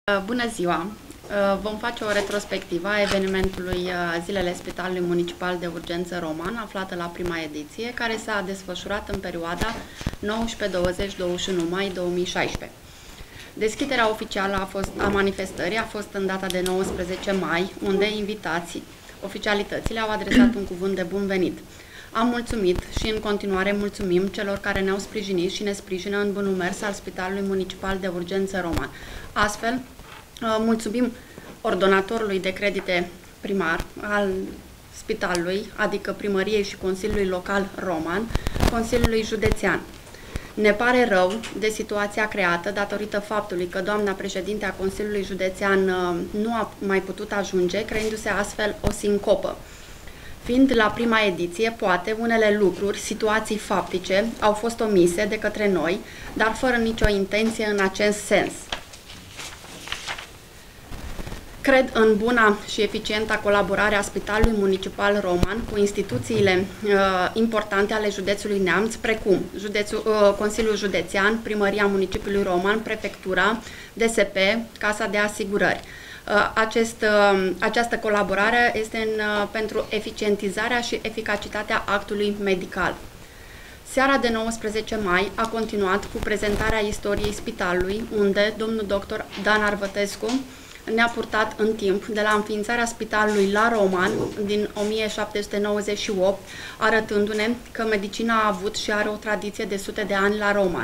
Bună ziua! Vom face o retrospectivă a evenimentului Zilele Spitalului Municipal de Urgență Roman, aflată la prima ediție, care s-a desfășurat în perioada 19-20-21 mai 2016. Deschiderea oficială a manifestării a fost în data de 19 mai, unde invitații, oficialitățile au adresat un cuvânt de bun venit. Am mulțumit și în continuare mulțumim celor care ne-au sprijinit și ne sprijină în bunul mers al Spitalului Municipal de Urgență Roman. Astfel, mulțumim ordonatorului de credite primar al spitalului, adică Primăriei și Consiliului Local Roman, Consiliului Județean. Ne pare rău de situația creată datorită faptului că doamna președinte a Consiliului Județean nu a mai putut ajunge, creându-se astfel o sincopă. Fiind la prima ediție, poate unele lucruri, situații faptice au fost omise de către noi, dar fără nicio intenție în acest sens. Cred în buna și eficienta colaborare a Spitalului Municipal Roman cu instituțiile importante ale județului Neamț, precum Consiliul Județean, Primăria Municipiului Roman, Prefectura, DSP, Casa de Asigurări. Această colaborare este pentru eficientizarea și eficacitatea actului medical. Seara de 19 mai a continuat cu prezentarea istoriei spitalului, unde domnul dr. Dan Arvătescu ne-a purtat în timp de la înființarea spitalului la Roman din 1798, arătându-ne că medicina a avut și are o tradiție de sute de ani la Roman.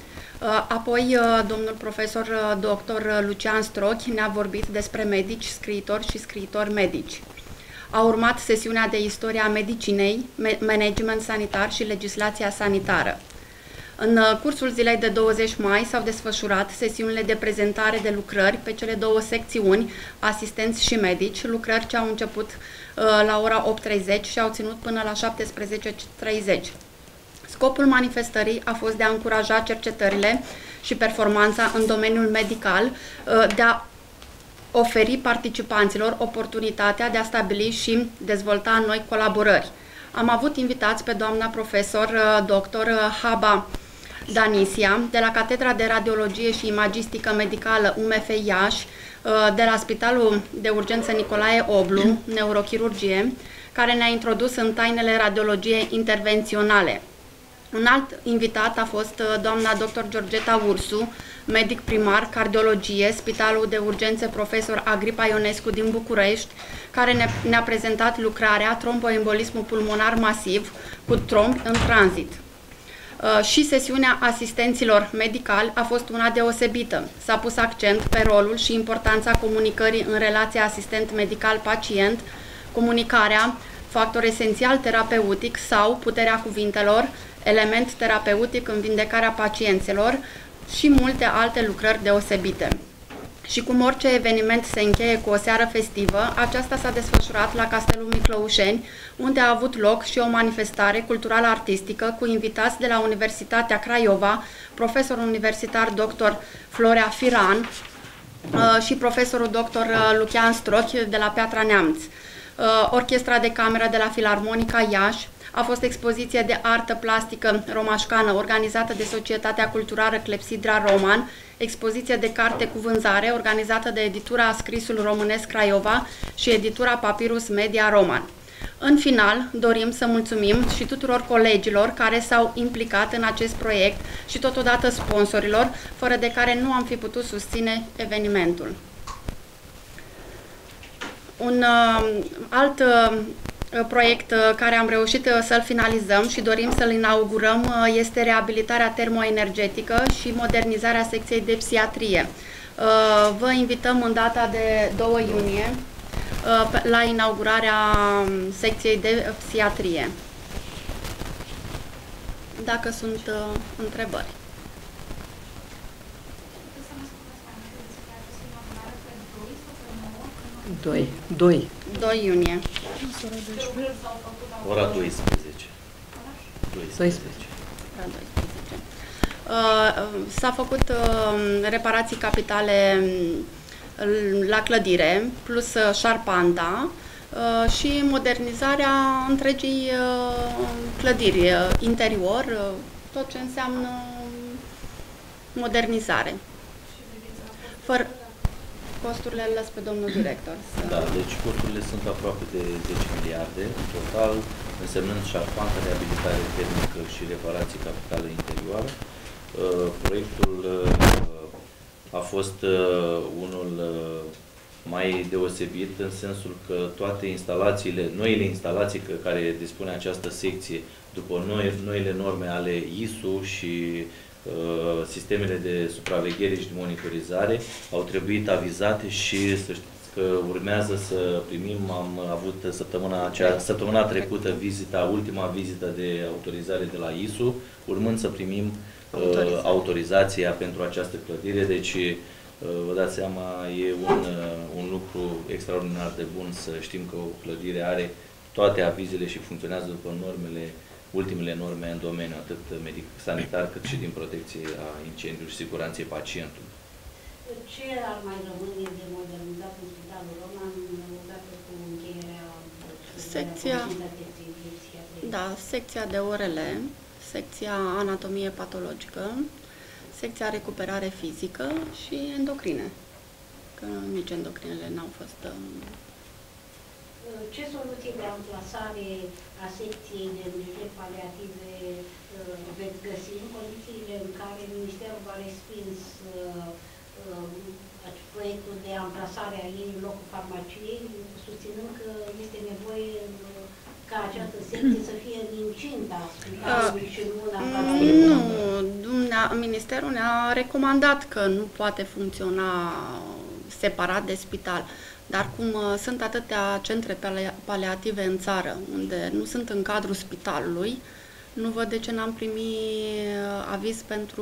Apoi, domnul profesor dr. Lucian Strochi ne-a vorbit despre medici, scriitori și scriitori medici. A urmat sesiunea de istoria medicinei, management sanitar și legislația sanitară. În cursul zilei de 20 mai s-au desfășurat sesiunile de prezentare de lucrări pe cele două secțiuni, asistenți și medici, lucrări ce au început la ora 8:30 și au ținut până la 17:30. Scopul manifestării a fost de a încuraja cercetările și performanța în domeniul medical, de a oferi participanților oportunitatea de a stabili și dezvolta noi colaborări. Am avut invitați pe doamna profesor dr. Haba Danisia, de la Catedra de Radiologie și Imagistică Medicală UMF Iași, de la Spitalul de Urgență Nicolae Oblu, neurochirurgie, care ne-a introdus în tainele radiologiei intervenționale. Un alt invitat a fost doamna dr. Georgeta Ursu, medic primar, cardiologie, Spitalul de Urgențe Profesor Agripa Ionescu din București, care ne-a prezentat lucrarea tromboembolismul pulmonar masiv cu trombi în tranzit. Și sesiunea asistenților medicali a fost una deosebită. S-a pus accent pe rolul și importanța comunicării în relația asistent medical-pacient, comunicarea, factor esențial terapeutic sau puterea cuvintelor, element terapeutic în vindecarea pacienților și multe alte lucrări deosebite. Și cum orice eveniment se încheie cu o seară festivă, aceasta s-a desfășurat la Castelul Miclăușeni, unde a avut loc și o manifestare cultural-artistică cu invitați de la Universitatea Craiova, profesorul universitar dr. Florea Firan și profesorul dr. Lucian Strochi de la Piatra Neamț. Orchestra de cameră de la Filarmonica Iași. A fost expoziție de artă plastică romașcană organizată de Societatea Culturală Clepsidra Roman, expoziție de carte cu vânzare organizată de editura Scrisul Românesc Craiova și editura Papirus Media Roman. În final, dorim să mulțumim și tuturor colegilor care s-au implicat în acest proiect și totodată sponsorilor, fără de care nu am fi putut susține evenimentul. Un alt proiect care am reușit să-l finalizăm și dorim să-l inaugurăm este reabilitarea termoenergetică și modernizarea secției de psihiatrie. Vă invităm în data de 2 iunie la inaugurarea secției de psihiatrie. Dacă sunt întrebări. 2 iunie. Ora 12. 12. S-a făcut reparații capitale la clădire, plus șarpanta și modernizarea întregii clădiri, interior, tot ce înseamnă modernizare. costurile îl las pe domnul director. Da, deci costurile sunt aproape de 10 miliarde în total, însemnând șarpantă, reabilitare termică și reparații capitale interioare. Proiectul a fost unul mai deosebit în sensul că toate instalațiile, noile instalații care dispune această secție după noile norme ale ISU și sistemele de supraveghere și de monitorizare au trebuit avizate și să știți că urmează să primim, am avut săptămâna trecută ultima vizită de autorizare de la ISU, urmând să primim autorizația pentru această clădire, deci vă dați seama, e un lucru extraordinar de bun să știm că o clădire are toate avizele și funcționează după ultimele norme în domeniu, atât medic-sanitar, cât și din protecție a incendiului și siguranței pacientului. Ce ar mai rămâne de modernizat în Spitalul Roman odată cu încheierea secția de ORL, secția anatomie patologică, secția recuperare fizică și endocrine, că nici endocrinele n-au fost... Ce soluții de amplasare a secției de îngrijiri paliative veți găsi în condițiile în care Ministerul va respins proiectul de amplasare a ei în locul farmaciei, susținând că este nevoie ca această secție să fie în incinta spitalului și nu în afara Ministerul ne-a recomandat că nu poate funcționa separat de spital. Dar cum sunt atâtea centre paliative în țară, unde nu sunt în cadrul spitalului, nu văd de ce n-am primit aviz pentru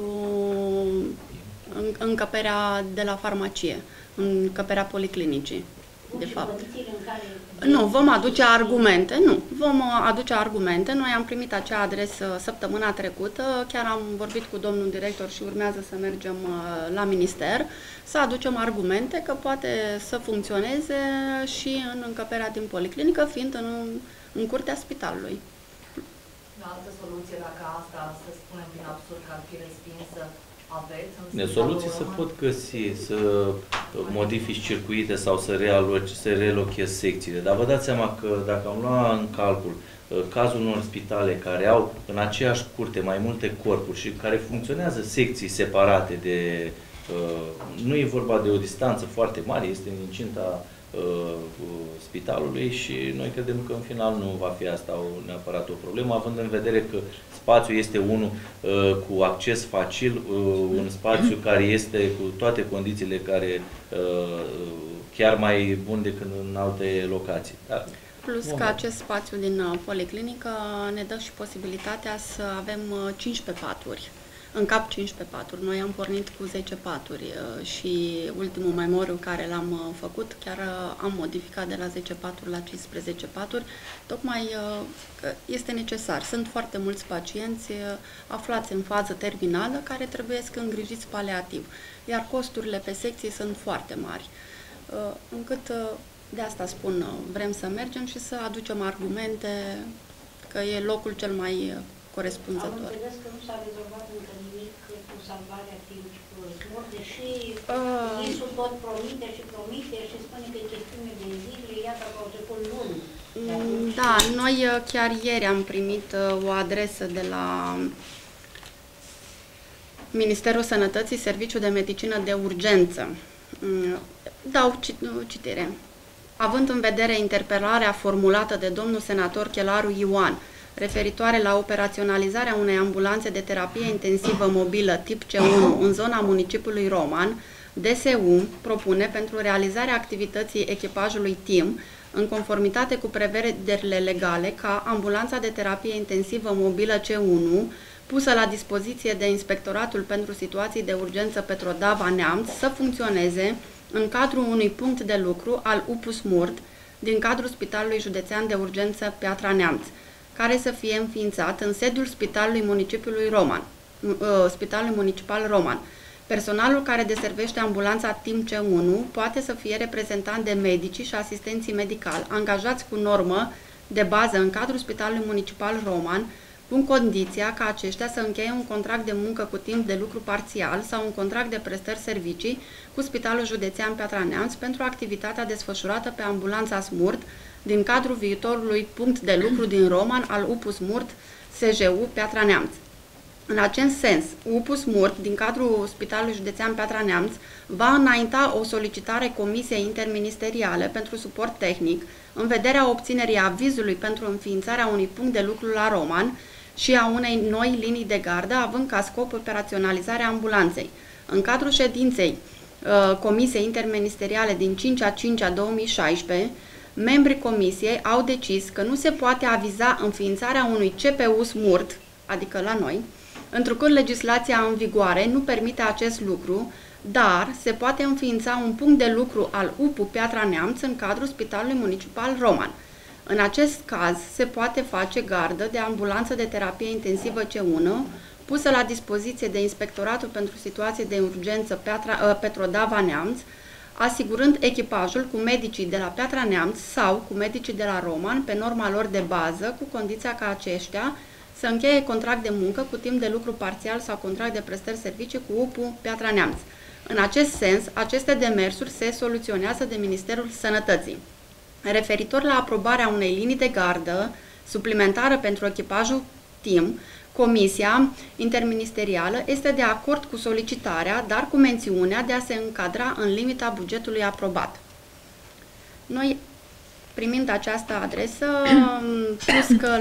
încăperea de la farmacie, încăperea policlinicii, de fapt. Nu, vom aduce argumente. Noi am primit acea adresă săptămâna trecută, chiar am vorbit cu domnul director și urmează să mergem la minister, să aducem argumente că poate să funcționeze și în încăperea din policlinică, fiind în curtea spitalului. Altă soluție, dacă asta, să spunem prin absurd, că ar fi respinsă, aveți? De soluții se pot găsi, să modifici circuite sau să relochezi secțiile. Dar vă dați seama că dacă am luat în calcul cazul unor spitale care au în aceeași curte mai multe corpuri și care funcționează secții separate de... nu e vorba de o distanță foarte mare, este în incinta spitalului și noi credem că în final nu va fi asta neapărat o problemă, având în vedere că spațiul este unul cu acces facil, un spațiu care este cu toate condițiile care chiar mai bun decât în alte locații. Dar, plus că acest spațiu din policlinică ne dă și posibilitatea să avem 15 paturi. În cap 15 paturi. Noi am pornit cu 10 paturi și ultimul memoriu care l-am făcut, chiar am modificat de la 10 paturi la 15 paturi, tocmai este necesar. Sunt foarte mulți pacienți aflați în fază terminală care trebuie îngrijiți paliativ, iar costurile pe secții sunt foarte mari. Încât de asta spun, vrem să mergem și să aducem argumente că e locul cel mai corespunzător. Am înțeles că nu s-a rezolvat încă nimic cu salvarea timpului, deși ISU tot promite și spune că e chestiune de zile, iată că au trecut luni. Da, noi chiar ieri am primit o adresă de la Ministerul Sănătății, Serviciul de Medicină de Urgență. Dau citire. Având în vedere interpelarea formulată de domnul senator Chelaru Ioan, referitoare la operaționalizarea unei ambulanțe de terapie intensivă mobilă tip C1 în zona municipiului Roman, DSU propune pentru realizarea activității echipajului TIM, în conformitate cu prevederile legale, ca ambulanța de terapie intensivă mobilă C1, pusă la dispoziție de Inspectoratul pentru Situații de Urgență Petrodava Neamț, să funcționeze în cadrul unui punct de lucru al UPUS Murd, din cadrul Spitalului Județean de Urgență Piatra Neamț, care să fie înființat în sediul Spitalului Municipal Roman. Personalul care deservește ambulanța TIM C1 poate să fie reprezentant de medicii și asistenții medicali, angajați cu normă de bază în cadrul Spitalului Municipal Roman, cu pun condiția ca aceștia să încheie un contract de muncă cu timp de lucru parțial sau un contract de prestări servicii cu Spitalul Județean Piatra Neamț pentru activitatea desfășurată pe ambulanța SMURD din cadrul viitorului punct de lucru din Roman al UPU SMURD SJU Piatra Neamț. În acest sens, UPU SMURD, din cadrul Spitalului Județean Piatra Neamț, va înainta o solicitare Comisiei Interministeriale pentru suport tehnic în vederea obținerii avizului pentru înființarea unui punct de lucru la Roman și a unei noi linii de gardă, având ca scop operaționalizarea ambulanței. În cadrul ședinței Comisiei Interministeriale din 5/5/2016, membrii Comisiei au decis că nu se poate aviza înființarea unui CPU SMURD, adică la noi, întrucât legislația în vigoare nu permite acest lucru, dar se poate înființa un punct de lucru al UPU Piatra Neamț în cadrul Spitalului Municipal Roman. În acest caz, se poate face gardă de ambulanță de terapie intensivă C1, pusă la dispoziție de Inspectoratul pentru Situații de Urgență Petrodava Neamț, asigurând echipajul cu medicii de la Piatra Neamț sau cu medicii de la Roman pe norma lor de bază, cu condiția ca aceștia să încheie contract de muncă cu timp de lucru parțial sau contract de prestări servicii cu UPU Piatra Neamț. În acest sens, aceste demersuri se soluționează de Ministerul Sănătății. Referitor la aprobarea unei linii de gardă suplimentară pentru echipajul TIM, Comisia Interministerială este de acord cu solicitarea, dar cu mențiunea de a se încadra în limita bugetului aprobat. Noi, primind această adresă, plus că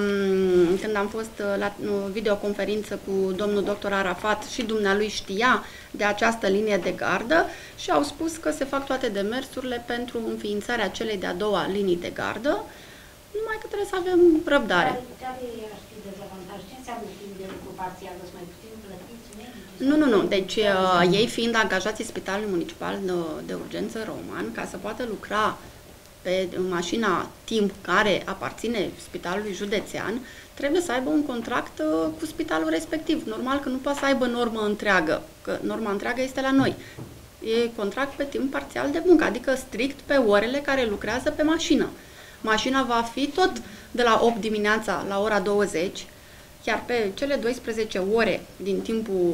când am fost la videoconferință cu domnul doctor Arafat și dumnealui știa de această linie de gardă și au spus că se fac toate demersurile pentru înființarea celei de-a doua linii de gardă, numai că trebuie să avem răbdare. Care ar fi dezavantaj? Ce înseamnă timp de lucru parțial? Să mai puțin plătiți medici? Nu. Deci ei fiind angajații Spitalului Municipal de Urgență Roman, ca să poată lucra pe mașina timp care aparține Spitalului Județean, trebuie să aibă un contract cu spitalul respectiv. Normal că nu poate să aibă normă întreagă, că norma întreagă este la noi. E contract pe timp parțial de muncă, adică strict pe orele care lucrează pe mașină. Mașina va fi tot de la 8 dimineața la ora 20, chiar pe cele 12 ore din timpul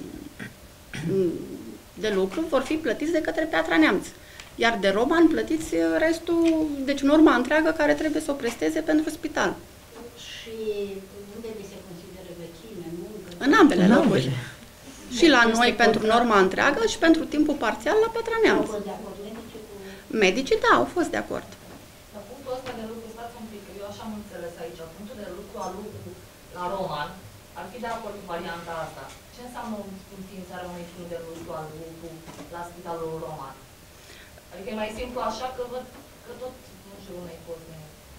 de lucru vor fi plătiți de către Piatra Neamț. Iar de Roman plătiți restul, deci norma întreagă care trebuie să o presteze pentru spital. Și unde vi se consideră vechime, muncă? În ambele locuri. Și la noi pentru norma întreagă și pentru timpul parțial la Piatra Neamț. Au fost de acord medicii cu... Medicii, da, au fost de acord. La punctul ăsta de lucru, stați un pic, eu așa am înțeles aici, punctul de lucru al lucru la Roman ar fi de acord cu varianta asta. Ce înseamnă înființarea unui punct de lucru al lucru la Spitalul Roman? Adică e mai simplu așa că văd că tot, nu știu, unei cosme.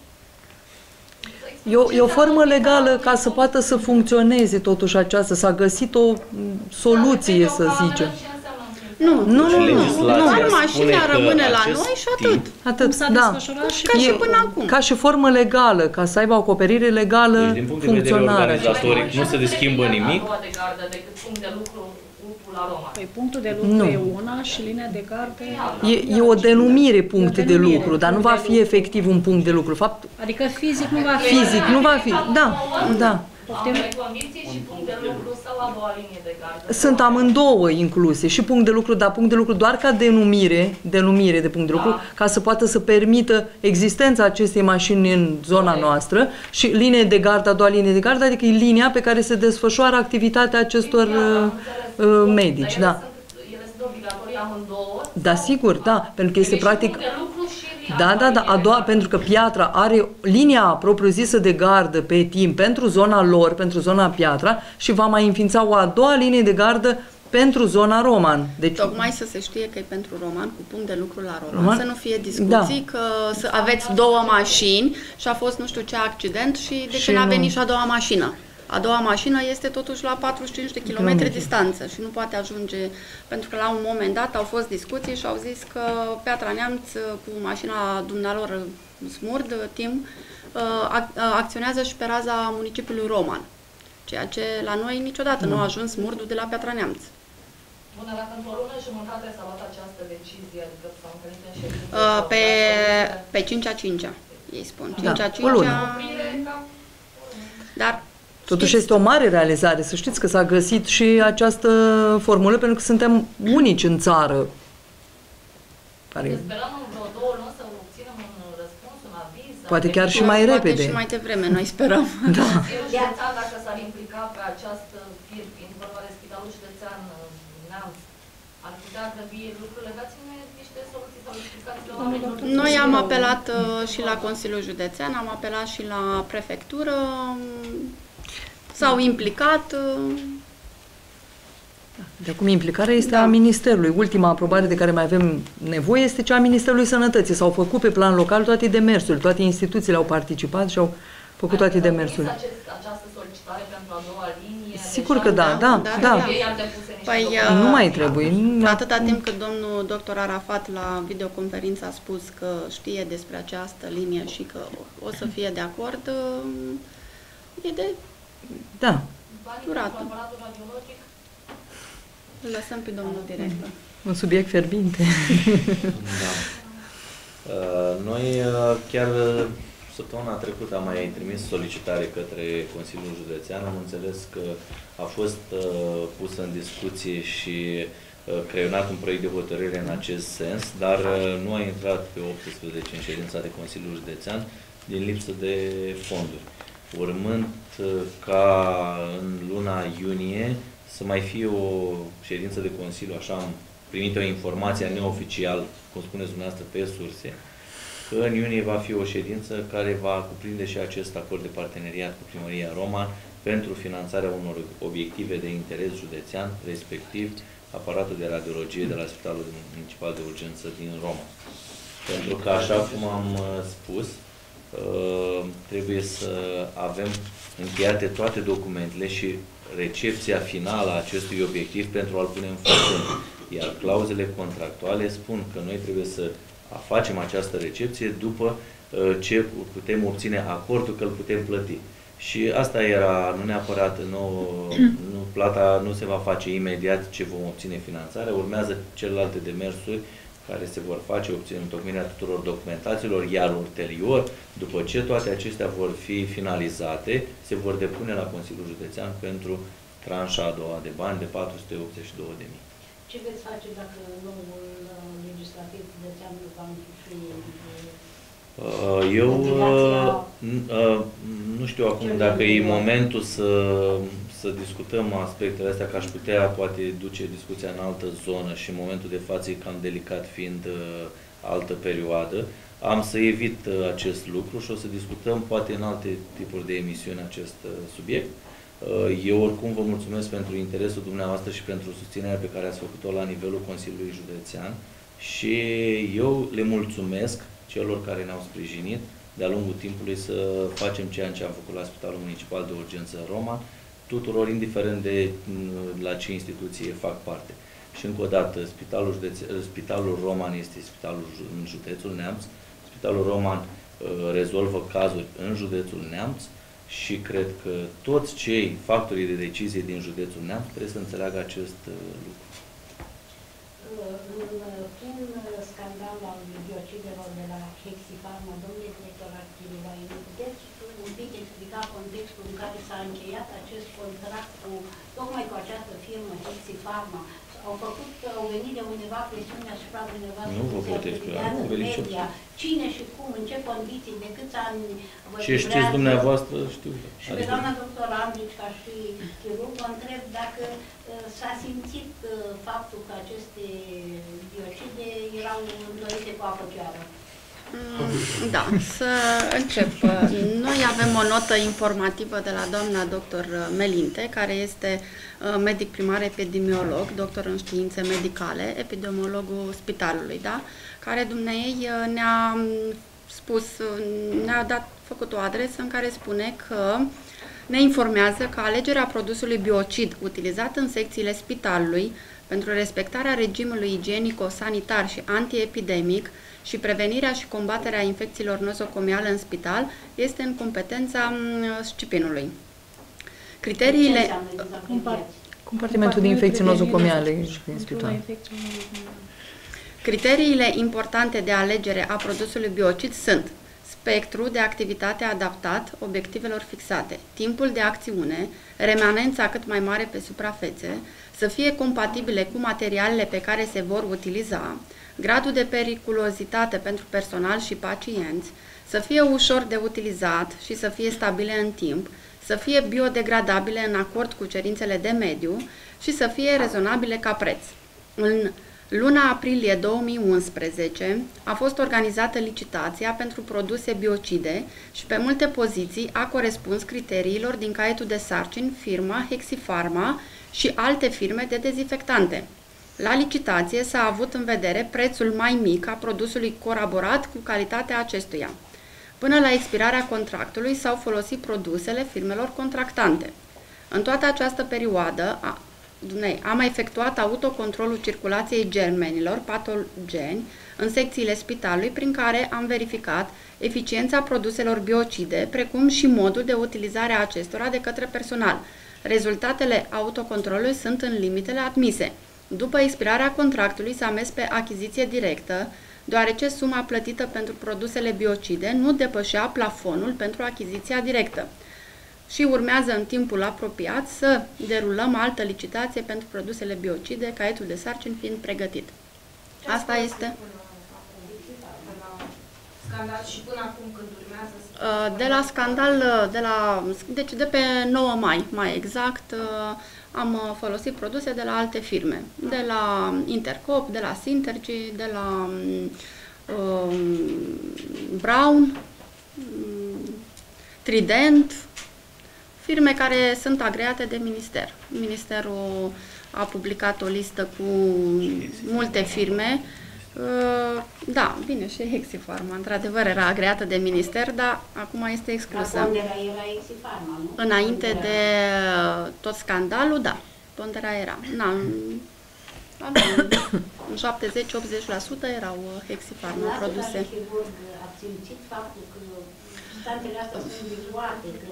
E o formă legală ca să poată să funcționeze totuși aceasta, s-a găsit o soluție, să zicem. Nu. Doar mașina rămâne la noi și atât. S-a desfășurat și ca și până acum. Ca și formă legală, ca să aibă o acoperire legală, deci, din punct de vedere organizatoric, nu se schimbă nimic. Decât punct de lucru la Roma. Păi punctul de lucru e una și linia de gardă e o denumire punct de lucru, dar nu va fi efectiv un punct de lucru. Fapt, adică fizic nu va fi. Fizic nu va fi, da. Ambele condiții și punct de lucru sau a doua linie de gardă? Sunt amândouă incluse, și punct de lucru, dar punct de lucru doar ca denumire de punct de lucru, ca să poată să permită existența acestei mașini în zona noastră, și linie de gardă, a doua linie de gardă, adică e linia pe care se desfășoară activitatea acestor medici, da. Ele sunt obligatorii amândouă? Da, sigur, da, pentru că este practic... Da, pentru că Piatra are linia propriu-zisă de gardă pe timp pentru zona lor, pentru zona Piatra, și va mai înființa o a doua linie de gardă pentru zona Roman. Deci, tocmai să se știe că e pentru Roman, cu punct de lucru la Roman, să nu fie discuții că să aveți două mașini și a fost nu știu ce accident și de ce n-a venit și a doua mașină. A doua mașină este totuși la 45 de kilometri distanță și nu poate ajunge, pentru că la un moment dat au fost discuții și au zis că Piatra Neamț cu mașina dumnealor SMURD, TIM, acționează și pe raza municipiului Roman, ceea ce la noi niciodată nu a ajuns SMURD-ul de la Piatra Neamț. Bună, dacă într-o lună jumătate s-a luat această decizie, adică s-au întâlnit în ședință? Pe 5/5, ei spun. 5/5, dar Totuși este o mare realizare. Să știți că s-a găsit și această formulă pentru că suntem unici în țară. Sperăm în vreo 2 luni să obținem un răspuns, un aviz. Poate chiar și mai repede. Poate și mai devreme, noi sperăm. Da. Județean, dacă s-ar implica pe această fir, fiind vorba de Spitalul Județean Neamț, ar putea grăbi lucrurile. Dați-ne niște soluții sau explicații la oamenilor. Noi am apelat și la Consiliul Județean, am apelat și la prefectură, s-au implicat. De acum implicarea este a Ministerului. Ultima aprobare de care mai avem nevoie este cea a Ministerului Sănătății. S-au făcut pe plan local toate demersurile, toate instituțiile au participat și au făcut toate demersurile. Această solicitare pentru a doua linie? Sigur că da. Păi, nu mai trebuie. Atâta timp cât domnul doctor Arafat la videoconferință a spus că știe despre această linie și că o să fie de acord, e de durată. Îl lăsăm pe domnul director. Un subiect fierbinte. Da. Noi chiar săptămâna trecută am mai trimis solicitare către Consiliul Județean. Am înțeles că a fost pusă în discuție și creionat un proiect de hotărâre în acest sens, dar nu a intrat pe 18 în ședința de Consiliul Județean din lipsă de fonduri. Urmând ca în luna iunie să mai fie o ședință de Consiliu, așa am primit o informație neoficial, cum spuneți dumneavoastră, pe surse, că în iunie va fi o ședință care va cuprinde și acest acord de parteneriat cu Primăria Roman pentru finanțarea unor obiective de interes județean, respectiv aparatul de radiologie de la Spitalul Municipal de Urgență din Roma. Pentru că, așa cum am spus, trebuie să avem încheiate toate documentele și recepția finală a acestui obiectiv pentru a-l pune în funcțiune. Iar clauzele contractuale spun că noi trebuie să facem această recepție după ce putem obține acordul că îl putem plăti. Și asta era, nu neapărat, plata nu se va face imediat ce vom obține finanțarea, urmează celelalte demersuri care se vor face, întocmirea tuturor documentațiilor, iar ulterior, după ce toate acestea vor fi finalizate, se vor depune la Consiliul Județean pentru tranșa a doua de bani de 482.000. Ce veți face dacă noul legislativ județean nu va închifui? Eu nu știu acum dacă e momentul să discutăm aspectele astea, că aș putea poate duce discuția în altă zonă și în momentul de față e cam delicat fiind altă perioadă. Am să evit acest lucru și o să discutăm poate în alte tipuri de emisiuni acest subiect. Eu oricum vă mulțumesc pentru interesul dumneavoastră și pentru susținerea pe care ați făcut-o la nivelul Consiliului Județean și eu le mulțumesc celor care ne-au sprijinit de-a lungul timpului să facem ceea ce am făcut la Spitalul Municipal de Urgență Roma, tuturor, indiferent de la ce instituție fac parte. Și încă o dată, Spitalul Roman este spitalul în județul Neamț, Spitalul Roman rezolvă cazuri în județul Neamț și cred că toți cei factorii de decizie din județul Neamț trebuie să înțeleagă acest lucru. În scandalul al biocidelor de la Hexifarma, domnule director Archivai, puteți un pic explica contextul în care s-a încheiat acest contract tocmai cu această firmă Hexifarma? Au venit de undeva presiuni asupra dumneavoastră? Nu vă pot explica, nu vă media. Cine și cum, în ce condiții, de câți ani? Ce știți dumneavoastră, știu. Și pe doamna doctor Andrici, ca și chirurg, vă întreb dacă s-a simțit faptul că aceste biocide erau întorite cu apă chiară. Da, să încep. Noi avem o notă informativă de la doamna doctor Melinte, care este medic primar epidemiolog, doctor în științe medicale, epidemiologul spitalului, da? Care dumneei ne-a spus, făcut o adresă în care spune că ne informează că alegerea produsului biocid utilizat în secțiile spitalului pentru respectarea regimului igienico-sanitar și antiepidemic și prevenirea și combaterea infecțiilor nozocomiale în spital este în competența SCIPIN-ului. Criteriile... Compartimentul de infecții nozocomiale din spital. Criteriile importante de alegere a produsului biocid sunt spectru de activitate adaptat obiectivelor fixate, timpul de acțiune, remanența cât mai mare pe suprafețe, să fie compatibile cu materialele pe care se vor utiliza, gradul de periculozitate pentru personal și pacienți, să fie ușor de utilizat și să fie stabile în timp, să fie biodegradabile în acord cu cerințele de mediu și să fie rezonabile ca preț. În luna aprilie 2011 a fost organizată licitația pentru produse biocide și pe multe poziții a corespuns criteriilor din caietul de sarcini firma Hexifarma și alte firme de dezinfectante. La licitație s-a avut în vedere prețul mai mic a produsului coroborat cu calitatea acestuia. Până la expirarea contractului s-au folosit produsele firmelor contractante. În toată această perioadă am efectuat autocontrolul circulației germenilor patogeni în secțiile spitalului, prin care am verificat eficiența produselor biocide, precum și modul de utilizare a acestora de către personal. Rezultatele autocontrolului sunt în limitele admise. După expirarea contractului s-a mers pe achiziție directă, deoarece suma plătită pentru produsele biocide nu depășea plafonul pentru achiziția directă. Și urmează în timpul apropiat să derulăm altă licitație pentru produsele biocide, caietul de sarcini fiind pregătit. Asta este. Scandal și până acum când urmează? De la scandal, deci de pe 9 mai, mai exact, am folosit produse de la alte firme. De la Intercop, de la Synergy, de la Brown, Trident, firme care sunt agreate de minister. Ministerul a publicat o listă cu multe firme. Da, bine, și Hexifarma, într-adevăr, era agreată de minister, dar acum este exclusă. Dar ponderea era Hexifarma, nu? Înainte de tot scandalul, da, ponderea era. În 70-80% erau Hexifarma produse. Ați simțit faptul că substanțele astea sunt diluate, că...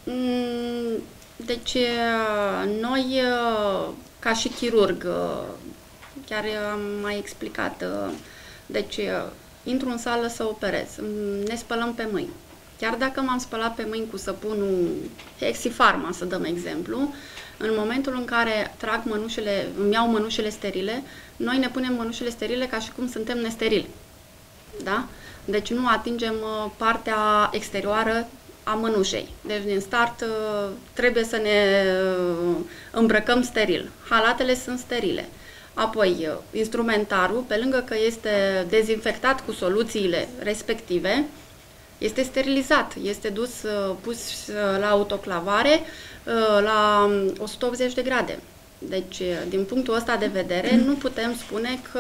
Deci, noi, ca și chirurg, chiar am mai explicat, deci intru în sală să operez, ne spălăm pe mâini. Chiar dacă m-am spălat pe mâini cu săpunul Hexifarma, să dăm exemplu, în momentul în care trag mănușele, îmi iau mănușele sterile, noi ne punem mănușele sterile ca și cum suntem nesterili. Da? Deci nu atingem partea exterioară a mănușei. Deci din start trebuie să ne îmbrăcăm steril. Halatele sunt sterile. Apoi, instrumentarul, pe lângă că este dezinfectat cu soluțiile respective, este sterilizat, este pus la autoclavare la 180 de grade. Deci, din punctul ăsta de vedere, nu putem spune că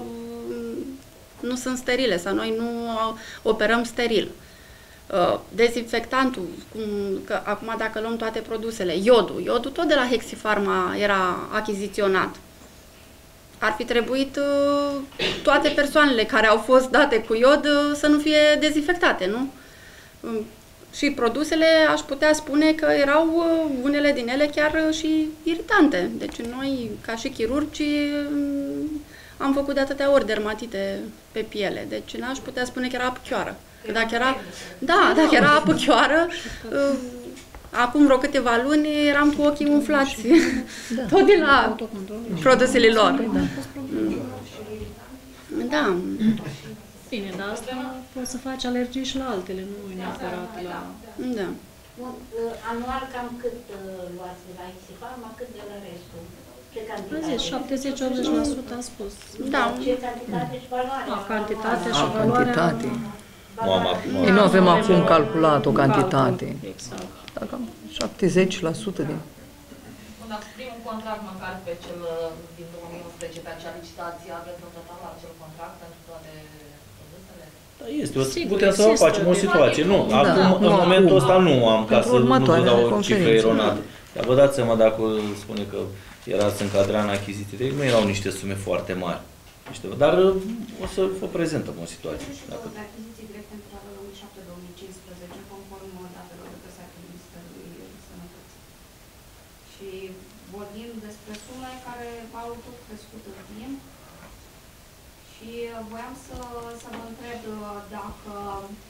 nu sunt sterile sau noi nu operăm steril. Dezinfectantul, că acum dacă luăm toate produsele, iodul tot de la Hexifarma era achiziționat. Ar fi trebuit toate persoanele care au fost date cu iod să nu fie dezinfectate, nu? Și produsele, aș putea spune că erau unele din ele chiar și iritante. Deci noi, ca și chirurgi, am făcut de atâtea ori dermatite pe piele. Deci n-aș putea spune că era apăchioară. Dacă era apăchioară, acum vreo câteva luni eram cu ochii umflați. Da. Tot de la produsele lor. Da. Bine, dar asta poți să faci alergii și la altele, nu neapărat la... Da. Anual cam cât luați de la Hexifarma, cât de la restul? Ce cantitate? 70-80% a spus. Da. Ce cantitate și valoare? Cantitatea și valoarea... Ei nu avem acum calculat o cantitate. Exact. Dar cam 70% din... Primul contract, măcar pe cel din 2011, pe acea licitație, aveți în total acel contract pentru toate produsele? Da, este. Putem să facem o situație. Nu, acum, în momentul ăsta nu am, ca să nu vă dau o cifră eronată. Dar vă dați seama, dacă spune că erați încadrat în achiziții, nu erau niște sume foarte mari. Dar o să vă prezentăm o situație. Dacă de achiziții directe în perioada 2007-2015, conform datelor de pe site-ul Ministerului Sănătății. Și vorbim despre sume care au tot crescut în timp. Și voiam să vă întreb dacă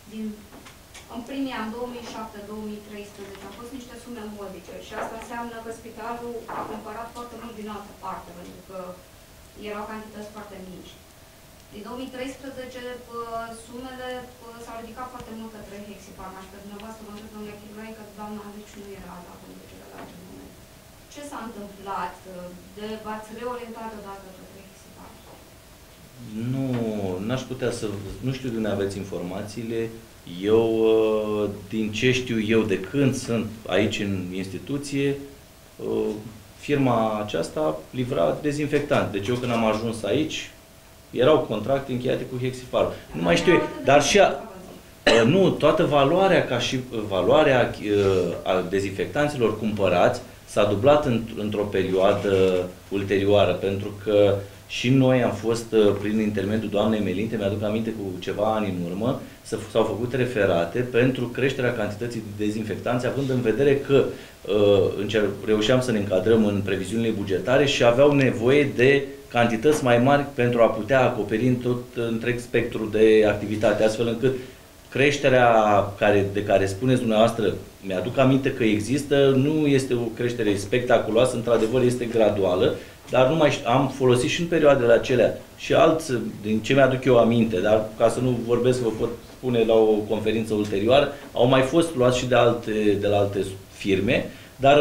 în primii ani, 2007-2013, au fost niște sume modice și asta înseamnă că spitalul a cumpărat foarte mult din altă parte, pentru că erau cantități foarte mici. Din 2013, sumele s-au ridicat foarte mult către Hexifarma și pe dumneavoastră mă întreb, domnule Chirlai, că doamna Andriciu nu era la conducere la acel moment. Ce s-a întâmplat? V-ați reorientat odată către Hexifarma? Nu, n-aș putea să... Nu știu de unde aveți informațiile. Eu, din ce știu eu de când sunt aici în instituție, firma aceasta livra dezinfectant. Deci eu când am ajuns aici, erau contracte încheiate cu Hexifarma. Nu mai știu, dar și nu, toată valoarea, ca și valoarea a dezinfectanților cumpărați, s-a dublat într-o perioadă ulterioară, pentru că și noi am fost, prin intermediul doamnei Melinte, mi-aduc aminte cu ceva ani în urmă, s-au făcut referate pentru creșterea cantității de dezinfectanți, având în vedere că reușeam să ne încadrăm în previziunile bugetare și aveau nevoie de cantități mai mari pentru a putea acoperi în tot întreg spectru de activitate, astfel încât creșterea de care spuneți dumneavoastră, mi-aduc aminte că există, nu este o creștere spectaculoasă, într-adevăr este graduală, dar nu mai am folosit și în perioadele acelea și alți, din ce mi-aduc eu aminte, dar ca să nu vorbesc, vă pot spune la o conferință ulterioară, au mai fost luați și de la alte firme, dar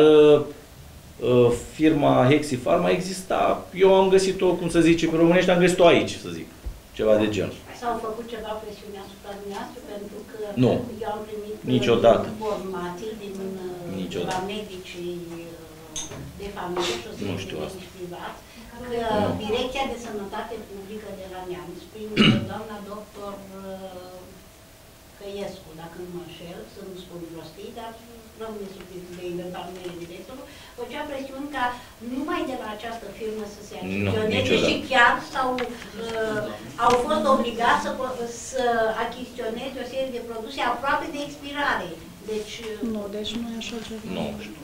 firma Hexifarma exista, eu am găsit-o, cum să zice, pe românește am găsit-o aici, să zic, ceva de genul. S-au făcut ceva presiune asupra dumneavoastră, pentru că nu, eu am primit niciodată informații de la medicii de familie și o să medici privați, că Direcția de Sănătate Publică de la Neamț, prin doamna doctor Căiescu, dacă nu mă înșel, să nu spun prostii, dar rămâne sub de inventar numele directorul, făcea presiuni ca numai de la această firmă să se achiziționeze și chiar au fost obligați să achiziționeze o serie de produse aproape de expirare. Deci... Nu, deci nu e așa ceva. Nu știu.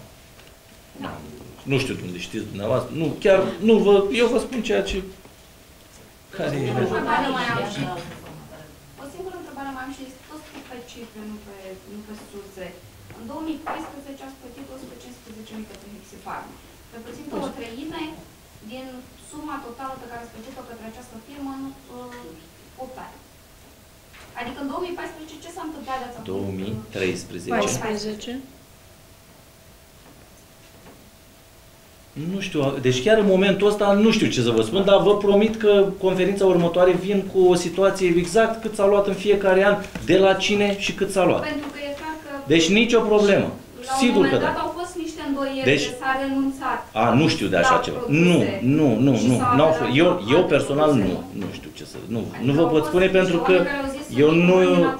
Nu știu de unde știți dumneavoastră. Nu, chiar nu vă... Eu vă spun ceea ce... Care e? O singură întrebare mai am și este tot pe cifre, nu pe surse. În 2014 ați plătit 115.000 către Hexifarma. Reprezintă o treime din suma totală pe care ați plătit-o către această firmă în 8 ani. Adică în 2014 ce s-a întâmplat de atunci? 2013. 14. Nu știu, deci chiar în momentul ăsta nu știu ce să vă spun, dar vă promit că conferința următoare vin cu o situație exact cât s-a luat în fiecare an, de la cine și cât s-a luat. Pentru că e clar că... Deci nicio problemă. Sigur că da. La un moment dat au fost niște îndoieli, deci, s-a renunțat. Nu știu de așa ceva. Nu. Eu personal nu știu ce să... Nu vă pot spune pentru că eu nu...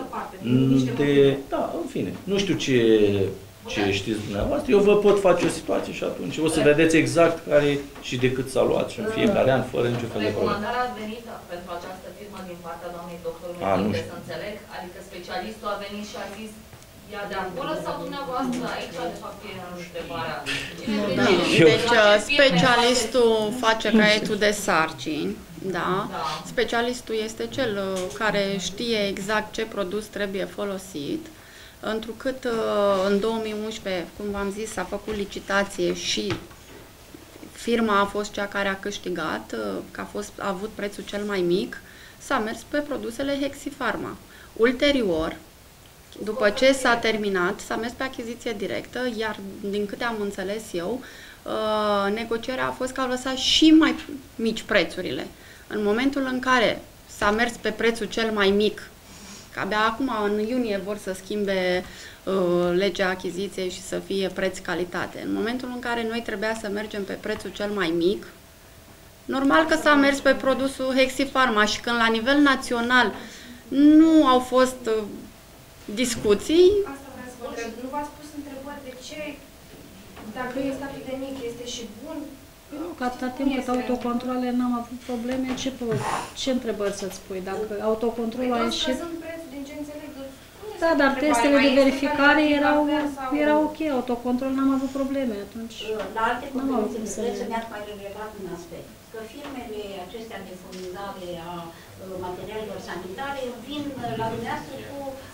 Da, în fine. Nu știu ce știți dumneavoastră, eu vă pot face o situație și atunci o să vedeți exact care și de cât s-a luat și în fiecare an, fără niciun fel de problemă. Recomandarea a venit pentru această firmă din partea doamnei doctor Melinte, să înțeleg? Adică specialistul a venit și a zis, ea de acolo sau dumneavoastră aici, de fapt, e întrebarea. Deci, specialistul face caietul de sarcini. Da. Specialistul este cel care știe exact ce produs trebuie folosit. Întrucât în 2011, cum v-am zis, s-a făcut licitație și firma a fost cea care a câștigat, că a avut prețul cel mai mic, s-a mers pe produsele Hexifarma. Ulterior, după ce s-a terminat, s-a mers pe achiziție directă, iar din câte am înțeles eu, negocierea a fost că au lăsat și mai mici prețurile. În momentul în care s-a mers pe prețul cel mai mic, că abia acum, în iunie, vor să schimbe legea achiziției și să fie preț-calitate. În momentul în care noi trebuia să mergem pe prețul cel mai mic, normal că s-a mers pe produsul Hexifarma și când la nivel național nu au fost discuții... Asta vreau să vă întreb. Nu v-ați pus întrebări de ce, dacă este atât de mic, este și bun? Nu, că atâta timp cât autocontrole n-am avut probleme, ce întrebări să-ți pui? Dacă autocontrolul a ieșit... Din ce înțeleg, da, dar testele de verificare erau ok, autocontrol n-am avut probleme atunci. La alte conferințe de presă mi-ați mai relevat un aspect, că firmele acestea de furnizare a materialelor sanitare vin la dumneavoastră cu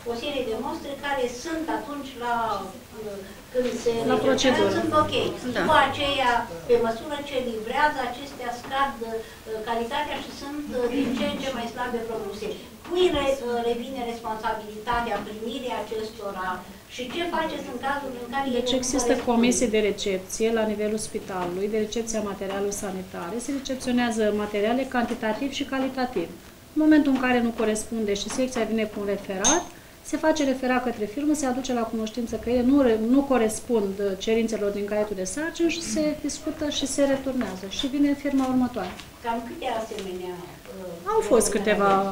o serie de mostre care sunt atunci la când se la procedură. sunt ok. După aceea, pe măsură ce livrează, acestea scad calitatea și sunt din ce în ce mai slabe produse. Cui revine responsabilitatea primirii acestora și ce faceți în cazul în care... Deci există comisii de recepție la nivelul spitalului, de recepția materialelor sanitare. Se recepționează materiale cantitativ și calitativ. În momentul în care nu corespunde și secția vine cu un referat, se face referat către firmă, se aduce la cunoștință că ele nu corespund cerințelor din caietul de sarcini și se discută și se returnează. Și vine firma următoare. Cam câte asemenea... Au fost câteva,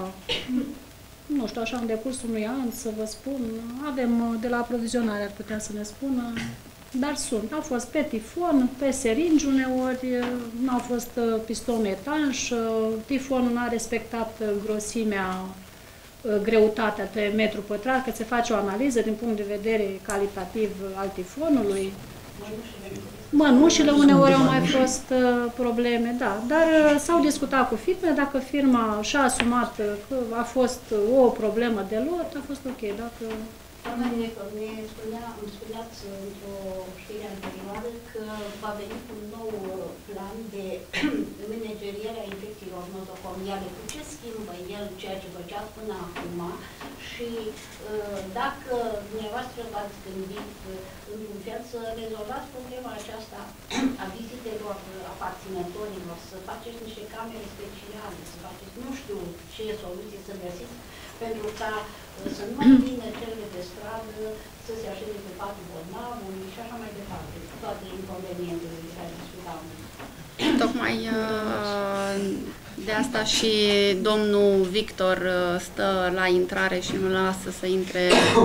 nu știu, așa în decursul unui an, să vă spun, avem de la aprovizionare, ar putea să ne spună, dar sunt. Au fost pe tifon, pe seringi uneori, nu au fost piston etanș, tifonul n-a respectat grosimea, greutatea pe metru pătrat, că se face o analiză din punct de vedere calitativ al tifonului. Mănușile uneori au mai fost probleme, da, dar s-au discutat cu firme, dacă firma și-a asumat că a fost o problemă de lot, a fost ok, dacă... Doamna director, îmi spuneați într-o știre anterioară că va veni cu un nou plan de manageriere a infecțiilor nozocomiale. Cu ce schimbă el ceea ce făceați până acum și dacă dumneavoastră v-ați gândit într-un fel să rezolvați problema aceasta a vizitelor aparținătorilor, să faceți niște camere speciale, să faceți nu știu ce soluții să găsiți, pentru ca să nu mai vină cel de pe stradă, să se așeze pe patul bolnavului și așa mai departe, cu toate inconvenientele de care discutam. Tocmai de asta și domnul Victor stă la intrare și nu lasă să intre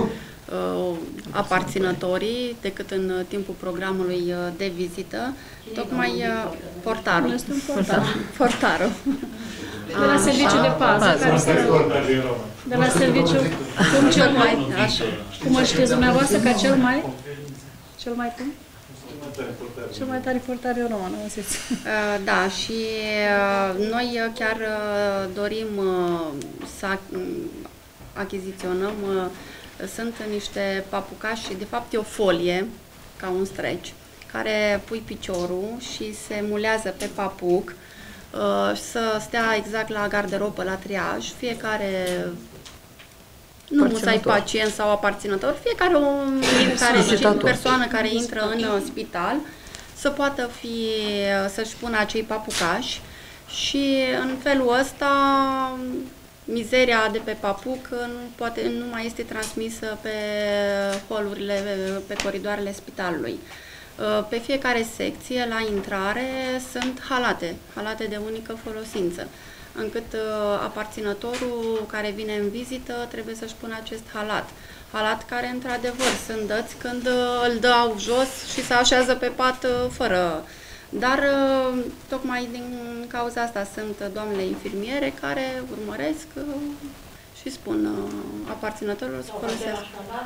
aparținătorii decât în timpul programului de vizită. Tocmai portarul. Portarul. De la serviciu de pază, care stă... De la serviciu... Cum cel mai... Cum îl știți dumneavoastră ca cel mai... Cel mai cum? Cel mai tare portar e român, am zis. Da, și noi chiar dorim să achiziționăm, sunt niște papucași, de fapt e o folie, ca un stretch, care pui piciorul și se mulează pe papuc, să stea exact la garderobă, la triaj, fiecare, nu musai pacient sau aparținător, fiecare persoană care intră în spital să poată să-și pună acei papucași și în felul ăsta mizeria de pe papuc nu mai este transmisă pe holurile, pe coridoarele spitalului. Pe fiecare secție, la intrare, sunt halate de unică folosință, încât aparținătorul care vine în vizită trebuie să-și pună acest halat care, într-adevăr, sunt dăți când îl dau jos și se așează pe pat fără. Dar, tocmai din cauza asta, sunt doamnele infirmiere care urmăresc și spun aparținătorilor să folosească.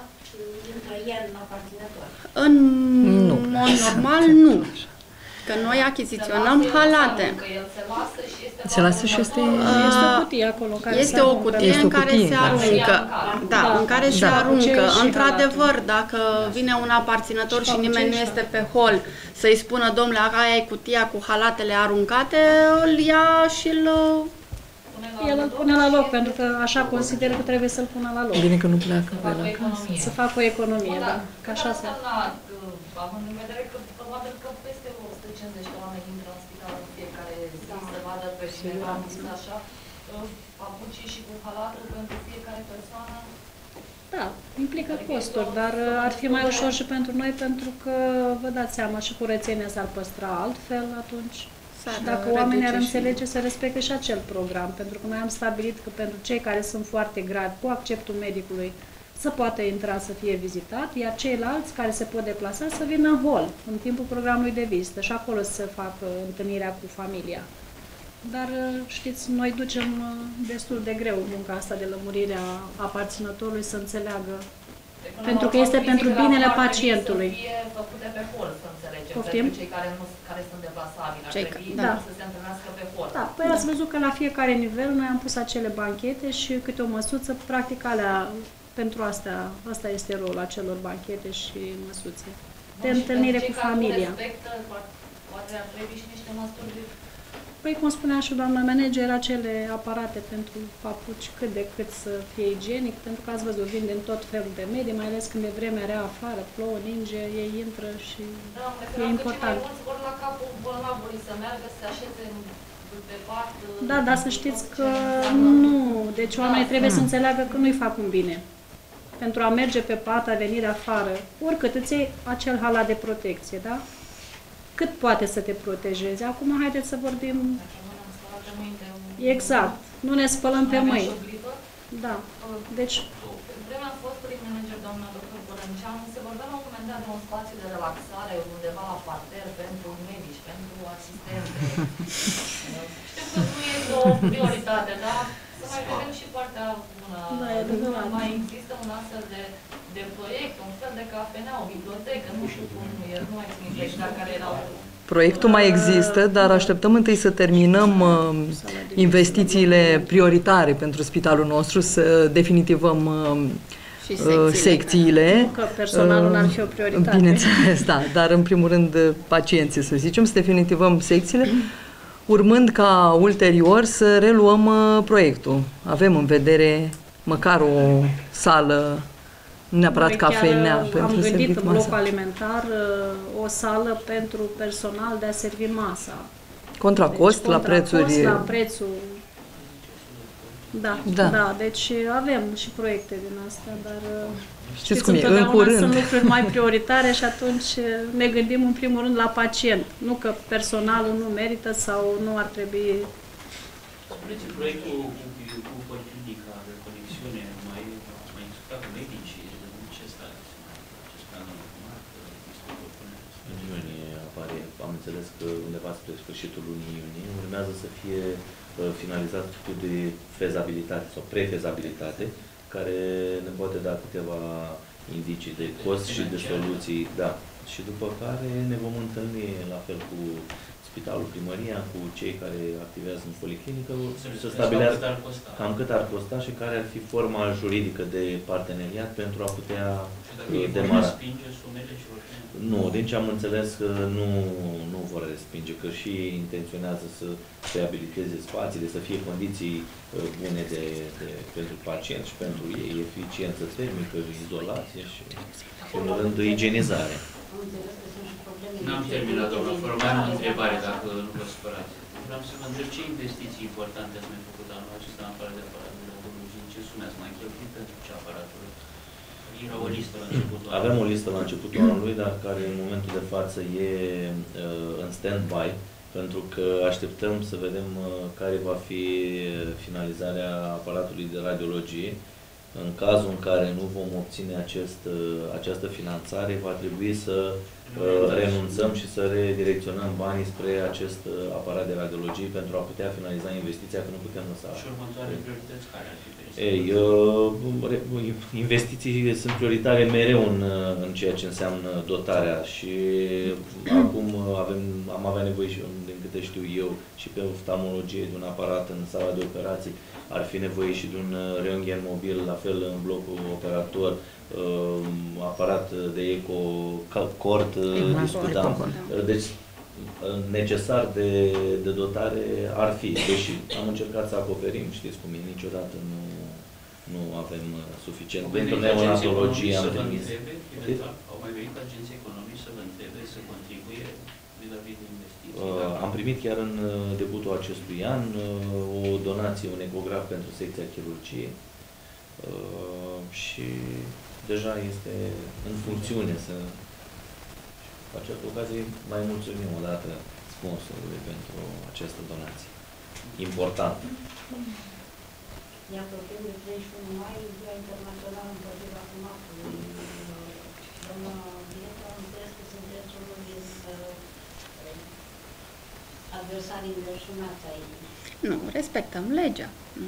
În mod normal, nu. Că noi achiziționăm halate. Se lasă și este o cutie acolo. Este o cutie în care se aruncă. Da, în care se aruncă. Într-adevăr, dacă vine un aparținător și nimeni nu este pe hol, să-i spună, domnule, aia e cutia cu halatele aruncate, îl ia și el îl pune la loc, pentru că așa consideră că trebuie să-l pună la loc. Bine că nu pleacă pe la casă. Să facă o economie, da. Că așa se... Având în vedere că probabil că peste 150 de oameni intră în spital în fiecare zi, să vadă pe cineva, așa, papucii și cu halatul pentru fiecare persoană. Da, implică costuri, dar ar fi mai ușor și pentru noi, pentru că, vă dați seama, și curățenia s-ar păstra altfel atunci. Și dacă oamenii ar înțelege să respecte și acel program, pentru că noi am stabilit că pentru cei care sunt foarte gravi, cu acceptul medicului, să poată intra, să fie vizitat, iar ceilalți care se pot deplasa să vină în hol, în timpul programului de vizită și acolo să facă întâlnirea cu familia. Dar, știți, noi ducem destul de greu munca asta de lămurire a aparținătorului să înțeleagă. Pentru că este pentru binele pacientului. Să fie făcute pe hol, să înțelegem. Poftim? Pentru cei care sunt deplasabili. Ar trebui să se întâlnească pe hol. Da, păi ați văzut că la fiecare nivel noi am pus acele banchete și câte o măsuță, practic alea Pentru asta este rolul acelor banchete și măsuțe. De întâlnire cu familia. Poate ar trebui și niște măsuri. Păi, cum spunea și doamna manager, acele aparate pentru papuci cât de cât să fie igienic, pentru că ați văzut, vin din tot felul de medii, mai ales când e vremea rea afară, plouă, ninge, ei intră și e important. Da, vor la capul bolnavului să meargă, să se așeze pe pat. Da, dar să știți că nu. Deci oamenii trebuie să înțeleagă că nu-i fac un bine. Pentru a merge pe pat, a veni de afară, oricât îți iei acel halat de protecție, da? Cât poate să te protejeze? Acum haideți să vorbim... Exact. Nu ne spălăm pe mâini. Da. Deci... Vremea fostului manager, doamna doctor Bărânceanu, se vorbea la un moment dat de un spațiu de relaxare undeva la parter pentru medici, pentru asistente. Știu că nu este o prioritate, dar să mai vedem și partea bună. Da, e adevărat. Mai există un astfel de proiect, un fel de cafenea, o bibliotecă, nu știu cum e, nu mai țin exact care erau. Proiectul mai există, dar așteptăm întâi să terminăm investițiile prioritare pentru spitalul nostru, să definitivăm secțiile. Nu că personalul n-ar fi o prioritate. Bineînțeles, da, dar în primul rând pacienții, să zicem, să definitivăm secțiile, urmând ca ulterior să reluăm proiectul. Avem în vedere măcar o sală, nu neapărat cafenea, pentru am gândit servit în masa. blocul alimentar o sală pentru personal de a servi masa. Contra cost, deci, la prețuri... la prețul... Da, Da. da, deci avem și proiecte din astea, dar Știți cum e, în întotdeauna curând. sunt lucruri mai prioritare și atunci ne gândim în primul rând la pacient. Nu că personalul nu merită sau nu ar trebui... Spuneți, proiectul cu policlinica de conexiune mai discutat cu medicii, ce stare? Ce stare normal? În iunie apare, am înțeles că undeva spre sfârșitul lunii iunie urmează să fie finalizat studiul de fezabilitate sau prefezabilitate, care ne poate da câteva indicii de cost și de soluții, da. Și după care ne vom întâlni la fel cu spitalul, primăria, cu cei care activează în policlinică, să stabilească cam cât ar costa și care ar fi forma juridică de parteneriat pentru a putea demara. Nu, din ce am înțeles că nu vor respinge, că și intenționează să reabiliteze spațiile, să fie condiții bune pentru pacienți și pentru ei, eficiență termică, izolație și, în rând, igienizare. N-am terminat, doamna, fără mai am o întrebare, dacă nu vă supărați. Vreau să vă întreb ce investiții importante ați mai făcut anul acesta în afară de aparatul radiologiei, ce sume ați mai cheltuit pentru ce aparatul? Era o listă la începutul anului. Avem o listă la începutul anului, dar care în momentul de față e în stand-by, pentru că așteptăm să vedem care va fi finalizarea aparatului de radiologie. În cazul în care nu vom obține această finanțare, va trebui să renunțăm și să redirecționăm banii spre acest aparat de radiologie pentru a putea finaliza investiția, că nu putem lăsa. Și următoarele priorități care ar fi? Investiții sunt prioritare mereu în ceea ce înseamnă dotarea și acum am avea nevoie și, din câte știu eu, și pe oftalmologie de un aparat în sala de operații, ar fi nevoie și de un röntgen mobil, la fel în blocul operator, aparat de eco, cort, discutam. Deci, necesar de dotare ar fi, deși am încercat să acoperim, știți cum e, niciodată nu avem suficient. Pentru neonatologie am trimis. Au mai venit agenții economici să vă întrebe, să contribuie vis-a-vis de investiții? Am primit chiar în debutul acestui an o donație, un ecograf pentru secția chirurgiei și deja este în funcțiune să... Cu această ocazie mai mulțumim o dată sponsorului pentru această donație importantă. Ne apropiem de 31 mai, Ziua Internațională împotriva fumatului. Doamna director, am înțeles că sunteți unul din adversarii înverșunați aici. Nu, respectăm legea.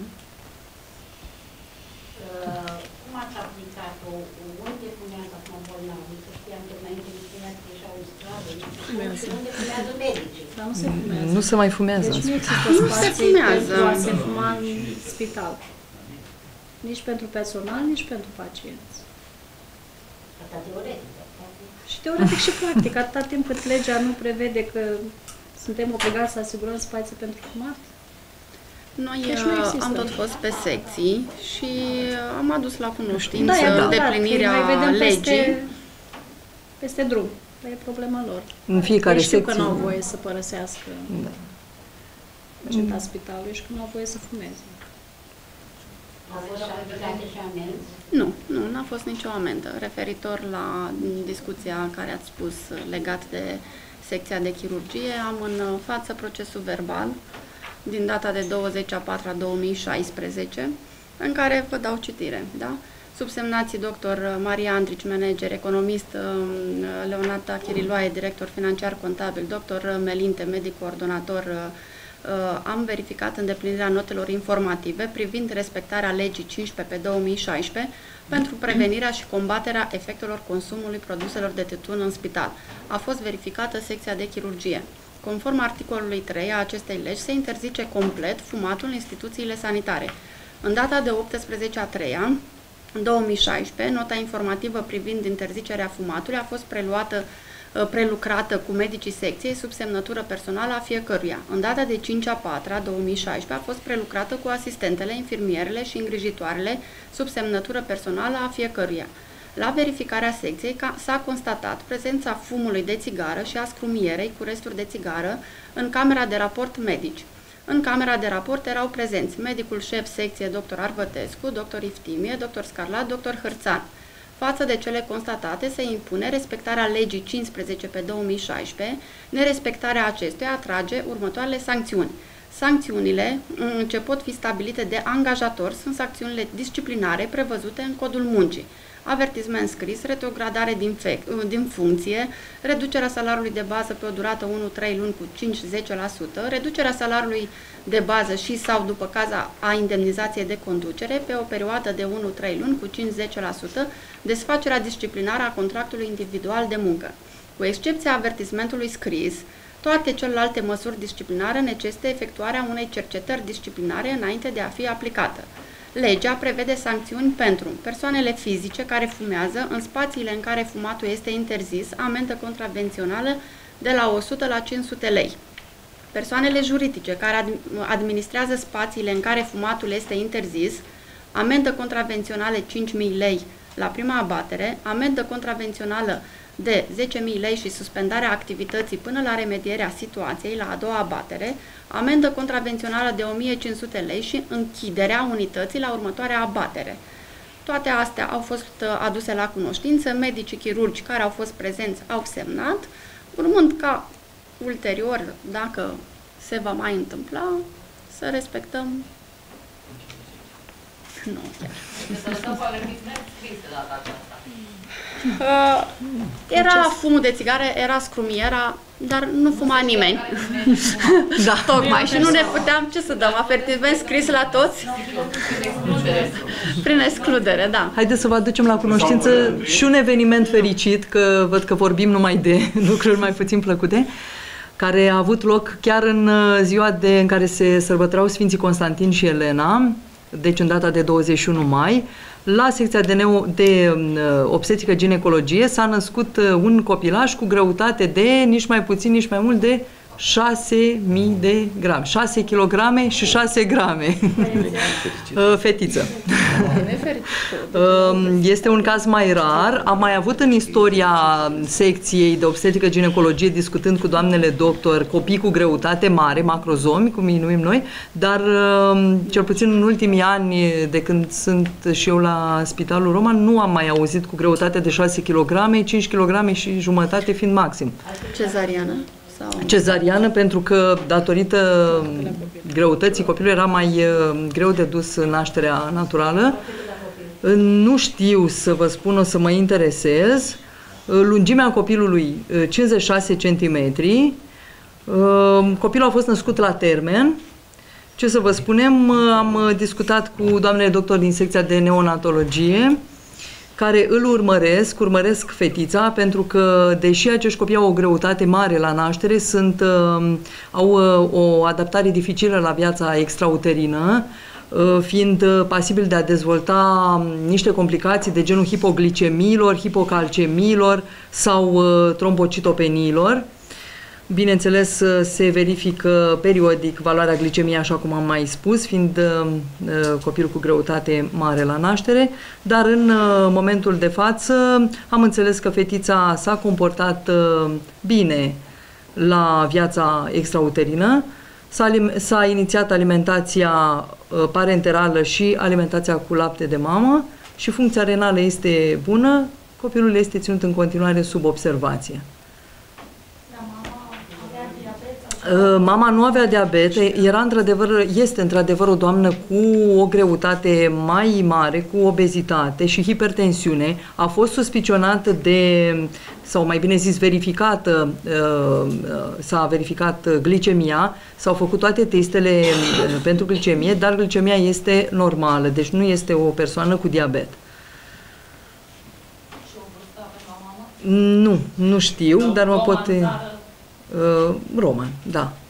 Cum ați aplicat-o? Unde fumează acum bolnavii? Că știam că înainte de fumează că ieșeau în stradă. Unde fumează medicii? Dar nu se fumează. Nu se mai fumează. Deci nu există spații pentru a se fuma în spital. Nici pentru personal, nici pentru pacienți. Asta teoretic. Și teoretic și practic, atâta timp cât legea nu prevede că suntem obligați să asigurăm spații pentru fumat. Noi am tot fost pe secții și am adus la cunoștință îndeplinirea legii. Peste drum. E problema lor. În fiecare știu secție. că nu au voie să părăsească pacienta spitalului și că nu au voie să fumeze. Au fost aplicate și amenzi? Nu, n-a fost nicio amendă. Referitor la discuția care ați spus legat de secția de chirurgie, am în față procesul verbal din data de 20/4/2016, în care vă dau citire, da? Subsemnații dr. Maria Andrici, manager, economist, Leonata Chiriloae, director financiar contabil, dr. Melinte, medic coordonator, am verificat îndeplinirea notelor informative privind respectarea legii 15/2016 pentru prevenirea și combaterea efectelor consumului produselor de tutun în spital. A fost verificată secția de chirurgie. Conform articolului 3 a acestei legi, se interzice complet fumatul în instituțiile sanitare. În data de 18/3/2016, nota informativă privind interzicerea fumatului a fost prelucrată cu medicii secției sub semnătură personală a fiecăruia. În data de 5/4/2016 a fost prelucrată cu asistentele, infirmierele și îngrijitoarele sub semnătură personală a fiecăruia. La verificarea secției s-a constatat prezența fumului de țigară și a scrumierei cu resturi de țigară în camera de raport medici. În camera de raport erau prezenți medicul șef secție dr. Arvătescu, dr. Iftimie, dr. Scarlat, dr. Hârțan. Față de cele constatate se impune respectarea legii 15/2016, nerespectarea acestuia atrage următoarele sancțiuni. Sancțiunile ce pot fi stabilite de angajator sunt sancțiunile disciplinare prevăzute în Codul Muncii. Avertisment scris, retrogradare din funcție, reducerea salariului de bază pe o durată 1-3 luni cu 5-10%, reducerea salariului de bază și sau după caz a indemnizației de conducere pe o perioadă de 1-3 luni cu 5-10%, desfacerea disciplinară a contractului individual de muncă. Cu excepția avertismentului scris, toate celelalte măsuri disciplinare necesită efectuarea unei cercetări disciplinare înainte de a fi aplicată. Legea prevede sancțiuni pentru persoanele fizice care fumează în spațiile în care fumatul este interzis, amendă contravențională de la 100 la 500 lei. Persoanele juridice care administrează spațiile în care fumatul este interzis, amendă contravențională 5.000 lei la prima abatere, amendă contravențională de 10.000 lei și suspendarea activității până la remedierea situației la a doua abatere, amendă contravențională de 1.500 lei și închiderea unității la următoarea abatere. Toate astea au fost aduse la cunoștință, medicii chirurgi care au fost prezenți au semnat, urmând ca ulterior, dacă se va mai întâmpla, să respectăm. Nu chiar. Să lăsăm cu avertisment scris de data aceasta. Era fumul de țigară, era scrumiera, dar nu fuma nimeni. Da, tocmai. Și nu ne puteam, ce să dăm, avertisment scris la toți? Prin excludere, da. Haideți să vă aducem la cunoștință și un eveniment fericit, că văd că vorbim numai de lucruri mai puțin plăcute, care a avut loc chiar în ziua în care se sărbătoreau Sfinții Constantin și Elena, deci în data de 21 mai, la secția de obstetrică ginecologie s-a născut un copilaj cu greutate de nici mai puțin, nici mai mult de 6.000 de grame. 6 kg și 6 grame. Fetiță. Este un caz mai rar. Am mai avut în istoria secției de obstetrică ginecologie, discutând cu doamnele doctor, copii cu greutate mare, macrozomi, cum îi numim noi, dar cel puțin în ultimii ani, de când sunt și eu la Spitalul Roman, nu am mai auzit cu greutate de 6 kg, 5 kg și jumătate fiind maxim. Cezariană? Cezariană, pentru că datorită greutății copilului era mai greu de dus nașterea naturală. Nu știu să vă spun, o să mă interesez. Lungimea copilului 56 cm. Copilul a fost născut la termen. Ce să vă spunem, am discutat cu doamnele doctor din secția de neonatologie, care îl urmăresc fetița, pentru că, deși acești copii au o greutate mare la naștere, au o adaptare dificilă la viața extrauterină, fiind pasibil de a dezvolta niște complicații de genul hipoglicemiilor, hipocalcemiilor sau trombocitopeniilor. Bineînțeles, se verifică periodic valoarea glicemiei, așa cum am mai spus, fiind copilul cu greutate mare la naștere, dar în momentul de față am înțeles că fetița s-a comportat bine la viața extrauterină, s-a inițiat alimentația parenterală și alimentația cu lapte de mamă și funcția renală este bună, copilul este ținut în continuare sub observație. Mama nu avea diabet, este într-adevăr o doamnă cu o greutate mai mare, cu obezitate și hipertensiune. A fost suspicionată sau mai bine zis verificată, s-a verificat glicemia, s-au făcut toate testele pentru glicemie, dar glicemia este normală, deci nu este o persoană cu diabet. Nu știu, dar mă pot... Roman, da.